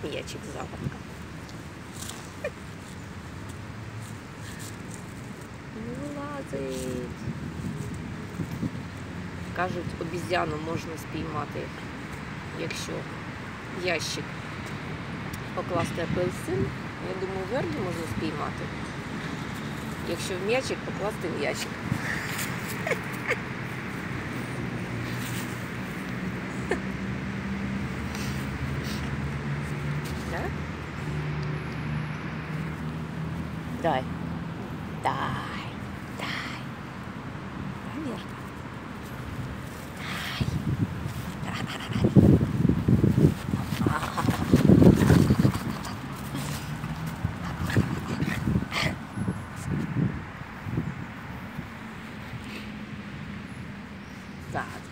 М'ячик загадка. Вилазить. Кажуть, обізяну можна спіймати, якщо в ящик покласти апельсин. Я думаю, вербу можна спіймати, якщо в м'ячик покласти м'ячик. Так? Дай. Дай. Дай. Наверно. Так.